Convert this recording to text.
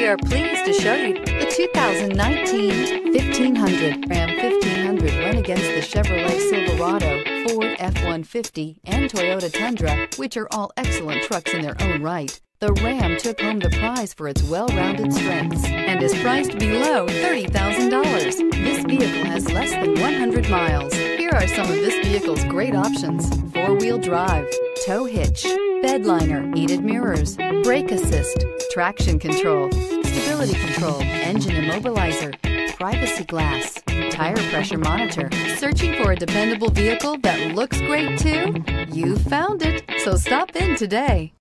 We are pleased to show you the 2019 1500. Ram 1500 went against the Chevrolet Silverado, Ford F-150, and Toyota Tundra, which are all excellent trucks in their own right. The Ram took home the prize for its well-rounded strengths and is priced below $30,000. This vehicle has less than 100 miles. Here are some of this vehicle's great options: four-wheel drive, tow hitch, bed liner, heated mirrors, brake assist, traction control, stability control, engine immobilizer, privacy glass, tire pressure monitor. Searching for a dependable vehicle that looks great too? You found it, so stop in today.